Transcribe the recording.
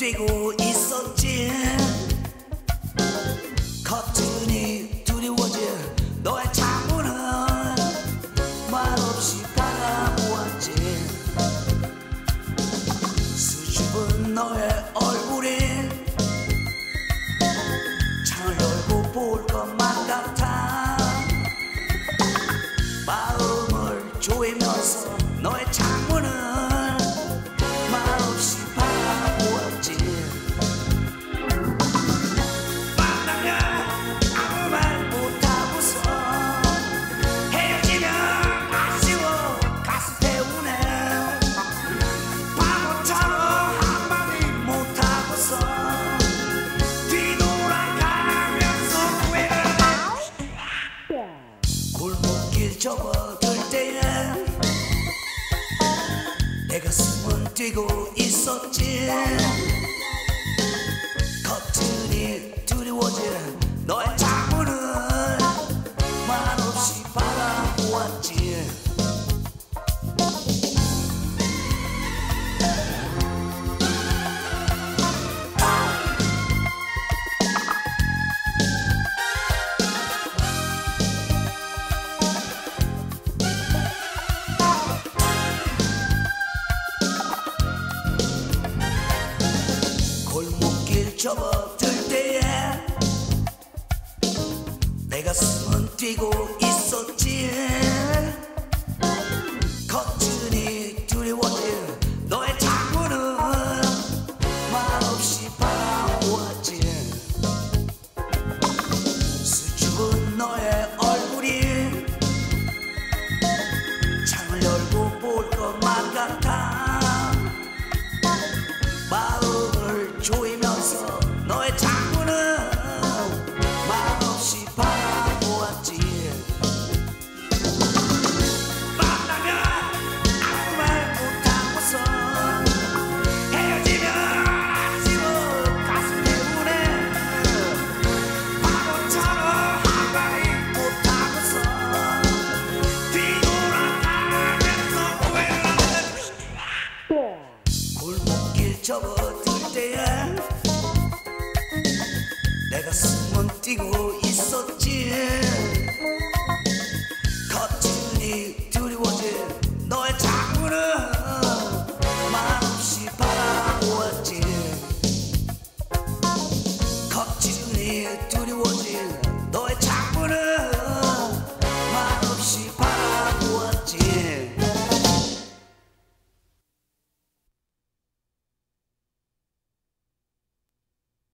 뛰고 있었지. 커튼이 두려워질 너의 창문은 말없이 바라보았지. 수줍은 너의 얼굴이 창을 열고 볼 것만 같아. 마음을 조이면서 너의 창문은 말없이 바라보았지. 만나면 아무 말 못하고서 헤어지면 아쉬워 가슴 태우네. 바보처럼 한마디 못하고서 뒤돌아가면서 후회를 해. 골목길 접어들 때에 내 가슴은 뛰고 있었지. 커튼이 두려워질 너의 창문은 말없이 바라보았지. 골목길 접어들 때에 내 가슴은 뛰고 있었지. 커튼이 두려워질 너의 창문은 말없이 바라보았지. 수줍은 너의 얼굴이 창을 열고 볼 것만 같아. 마음을 조이면서 너의 창문은 말없이 바라보았지. 만나면 아무 말 못하고서 헤어지면 아쉬워 가슴 때문에. 바보처럼 한마디 못하고서 뒤돌아가면서 후회를. 골목길 접어들 때에 내 가슴은 뛰고 있었지. 커튼이 두려워질 너의 창문은